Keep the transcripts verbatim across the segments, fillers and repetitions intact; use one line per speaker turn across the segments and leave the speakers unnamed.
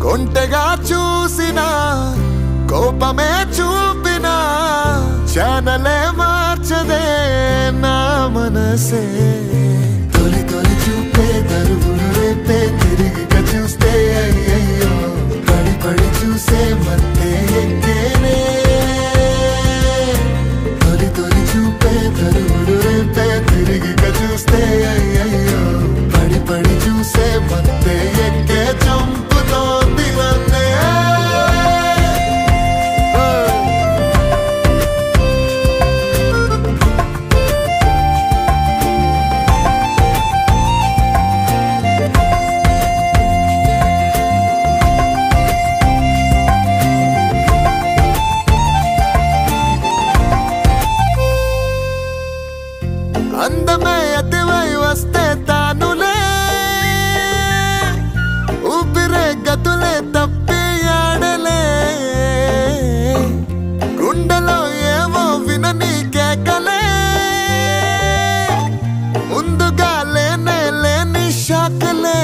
కొంటెగా చూసినా కోపమే చూపినా ఛానలే మార్చదే నా మనసే తొలి తొలి చూపే దరువులు రేపే తిరిగిగా చూస్తే అయ్యయ్యో పడి పడి చూసే మత్తే ఎక్కేనే తొలి తొలి చూపే దరువులు రేపే తిరిగిగా చూస్తే అయ్యయ్యో పడి పడి చూసే మత్తే ఎక్కే చంపుతోంది నన్నే అందమే అతివై వస్తే తానులే ఊపిరే గతులే తప్పి ఆడలే గుండెలో ఏమో వినని కేకలే ముందుగా లేనే లేని షాకలే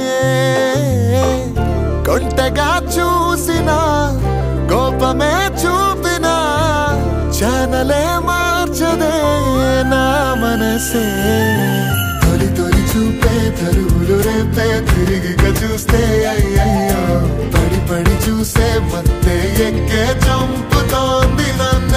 కొంటగా చూసినా కోపమే చూపినా ఛానలే మార్చదే నా మనసే తొలి తొలి చూపే దరువులు రేపే తిరిగిగా చూస్తే అయ్యయ్యో పడి పడి చూసే మత్తే ఎక్కే చంపుతోంది నన్ను